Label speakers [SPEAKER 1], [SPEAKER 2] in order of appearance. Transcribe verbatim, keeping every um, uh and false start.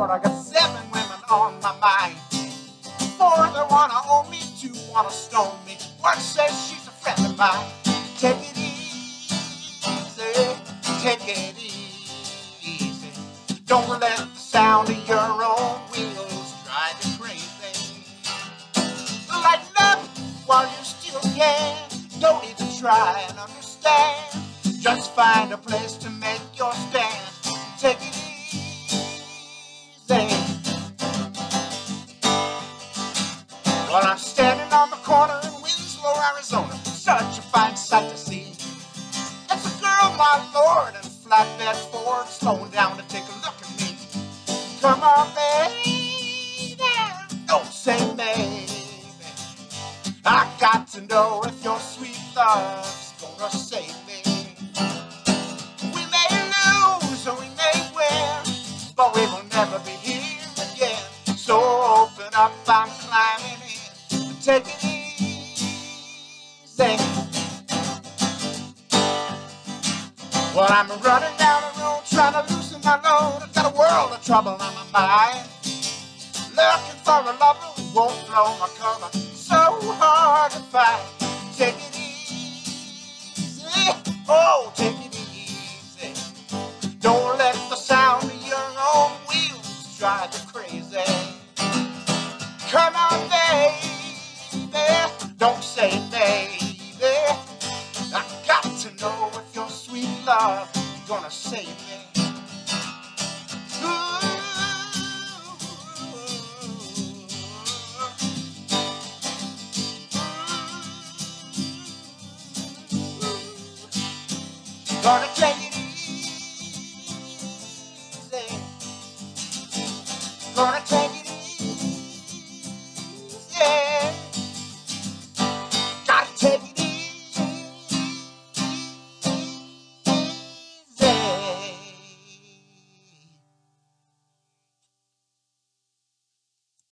[SPEAKER 1] Lord, I got seven women on my mind. Four that wanna own me, two wanna stone me. One says she's a friend of mine. Take it easy, take it easy. Don't let the sound of your own wheels drive you crazy. Lighten up while you still can. Don't need to try and understand. Just find a place to make your stand. Take it easy. Well, I'm standing on the corner in Winslow, Arizona. Such a fine sight to see. It's a girl, my lord, in a flatbed Ford, slowing down to take a look at me. Come on, baby, don't say maybe. I got to know if your sweet love's gonna save me. We may lose or we may win, but we will never be here again. So open up, I'm climbing in, and take it easy. Well, I'm running down the road trying to loosen my load. I've got a world of trouble on my mind. Looking for a lover who won't blow my cover. So hard to find. Take it easy. Oh, take it easy. Don't let the sound of your own wheels drive you crazy. Come on, baby. Don't say baby. I got to know if your sweet love is gonna save me. Ooh. Gonna take it easy. Gonna take